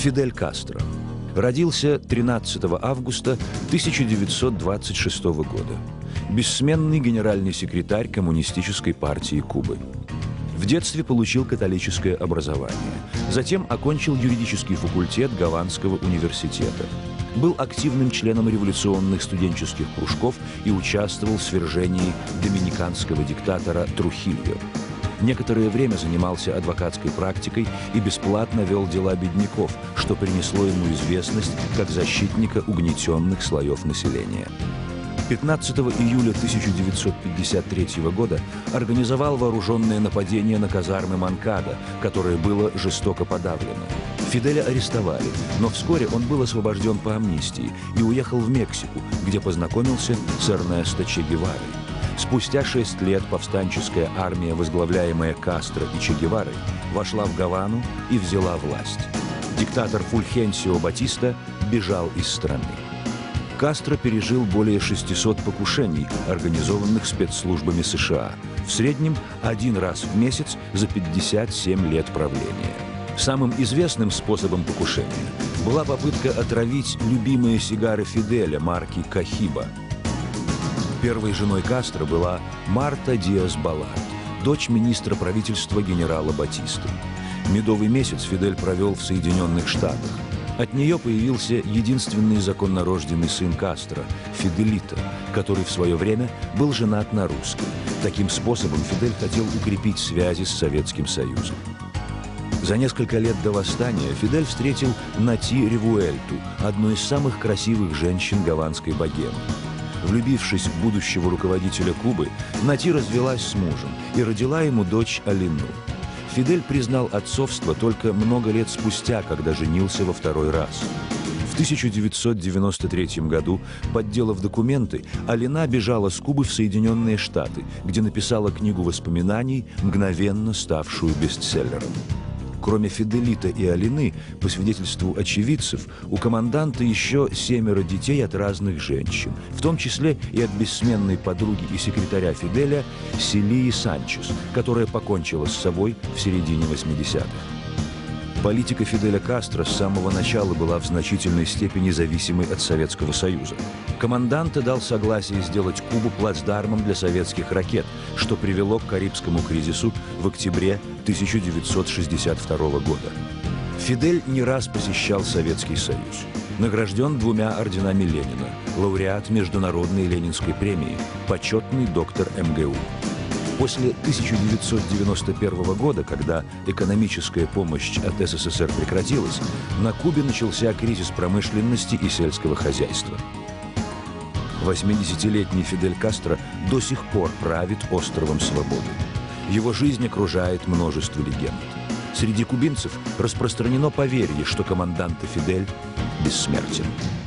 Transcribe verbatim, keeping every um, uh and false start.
Фидель Кастро. Родился тринадцатого августа тысяча девятьсот двадцать шестого года. Бессменный генеральный секретарь Коммунистической партии Кубы. В детстве получил католическое образование. Затем окончил юридический факультет Гаванского университета. Был активным членом революционных студенческих кружков и участвовал в свержении доминиканского диктатора Трухильо. Некоторое время занимался адвокатской практикой и бесплатно вел дела бедняков, что принесло ему известность как защитника угнетенных слоев населения. пятнадцатого июля тысяча девятьсот пятьдесят третьего года организовал вооруженное нападение на казармы Монкадо, которое было жестоко подавлено. Фиделя арестовали, но вскоре он был освобожден по амнистии и уехал в Мексику, где познакомился с Эрнесто Че Геварой. Спустя шесть лет повстанческая армия, возглавляемая Кастро и Че Геварой, вошла в Гавану и взяла власть. Диктатор Фульхенсио Батиста бежал из страны. Кастро пережил более шестисот покушений, организованных спецслужбами США, в среднем один раз в месяц за пятьдесят семь лет правления. Самым известным способом покушения была попытка отравить любимые сигары Фиделя марки «Кахиба». Первой женой Кастро была Марта Диас-Баларт, дочь министра правительства генерала Батисты. Медовый месяц Фидель провел в Соединенных Штатах. От нее появился единственный законнорожденный сын Кастро – Фиделито, который в свое время был женат на русской. Таким способом Фидель хотел укрепить связи с Советским Союзом. За несколько лет до восстания Фидель встретил Нати Ревуэльту, одну из самых красивых женщин гаванской богемы. Влюбившись в будущего руководителя Кубы, Нати развелась с мужем и родила ему дочь Алину. Фидель признал отцовство только много лет спустя, когда женился во второй раз. В тысяча девятьсот девяносто третьем году, подделав документы, Алина бежала с Кубы в Соединенные Штаты, где написала книгу воспоминаний, мгновенно ставшую бестселлером. Кроме Фиделита и Алины, по свидетельству очевидцев, у команданта еще семеро детей от разных женщин, в том числе и от бессменной подруги и секретаря Фиделя Селии Санчес, которая покончила с собой в середине восьмидесятых. Политика Фиделя Кастро с самого начала была в значительной степени зависимой от Советского Союза. Команданте дал согласие сделать Кубу плацдармом для советских ракет, что привело к Карибскому кризису в октябре тысяча девятьсот шестьдесят второго года. Фидель не раз посещал Советский Союз. Награжден двумя орденами Ленина, лауреат Международной Ленинской премии, почетный доктор эм гэ у. После тысяча девятьсот девяносто первого года, когда экономическая помощь от эс эс эс эр прекратилась, на Кубе начался кризис промышленности и сельского хозяйства. восьмидесятилетний Фидель Кастро до сих пор правит островом Свободы. Его жизнь окружает множество легенд. Среди кубинцев распространено поверье, что команданте Фидель бессмертен.